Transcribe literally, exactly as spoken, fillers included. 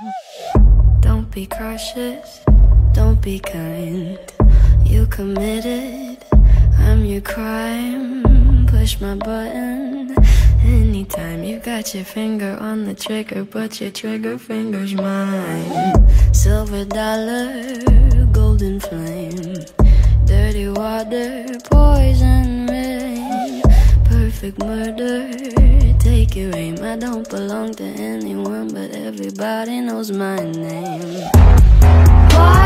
Don't be cautious, don't be kind. You committed, I'm your crime. Push my button anytime. You got your finger on the trigger, but your trigger finger's mine. Silver dollar, golden flame, dirty water, poison rain, perfect murder, take your aim. I don't belong to anyone, but everybody knows my name. Why